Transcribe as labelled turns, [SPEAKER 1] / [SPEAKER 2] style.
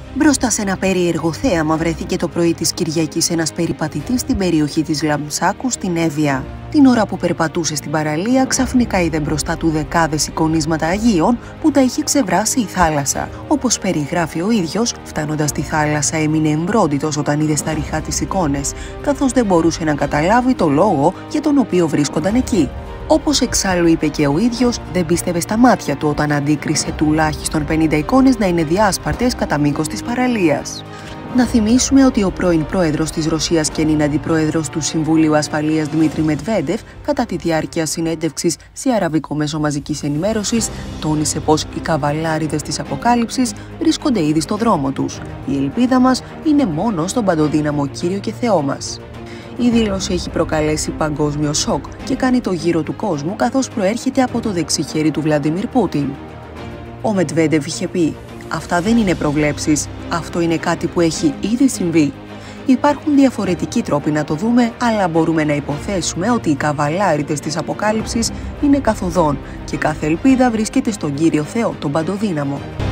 [SPEAKER 1] Μπροστά σε ένα περίεργο θέαμα βρέθηκε το πρωί της Κυριακής ένας περιπατητής στην περιοχή της Λαμψάκου στην Εύβοια. Την ώρα που περπατούσε στην παραλία, ξαφνικά είδε μπροστά του δεκάδες εικονίσματα Αγίων που τα είχε ξεβράσει η θάλασσα. Όπως περιγράφει ο ίδιος, φτάνοντας στη θάλασσα έμεινε εμβρόντιτος όταν είδε στα ριχά τις εικόνες, καθώς δεν μπορούσε να καταλάβει το λόγο για τον οποίο βρίσκονταν εκεί. Όπως εξάλλου είπε και ο ίδιος, δεν πίστευε στα μάτια του όταν αντίκρισε τουλάχιστον 50 εικόνες να είναι διάσπαρτες κατά μήκος της παραλίας. Να θυμίσουμε ότι ο πρώην πρόεδρος της Ρωσίας και νυν αντιπρόεδρος του Συμβουλίου Ασφαλείας Δημήτρη Μετβέντεφ, κατά τη διάρκεια συνέντευξης σε αραβικό μέσο μαζικής ενημέρωσης, τόνισε πως οι καβαλάριδες της Αποκάλυψης βρίσκονται ήδη στο δρόμο τους. Η ελπίδα μας είναι μόνο στον παντοδύναμο Κύριο και Θεό μας. Η δήλωση έχει προκαλέσει παγκόσμιο σοκ και κάνει το γύρο του κόσμου, καθώς προέρχεται από το δεξί χέρι του Βλαντιμίρ Πούτιν. Ο Μετβέντεφ είχε πει: «Αυτά δεν είναι προβλέψεις, αυτό είναι κάτι που έχει ήδη συμβεί. Υπάρχουν διαφορετικοί τρόποι να το δούμε, αλλά μπορούμε να υποθέσουμε ότι οι καβαλάριδες της Αποκάλυψης είναι καθοδόν και κάθε ελπίδα βρίσκεται στον Κύριο Θεό, τον Παντοδύναμο».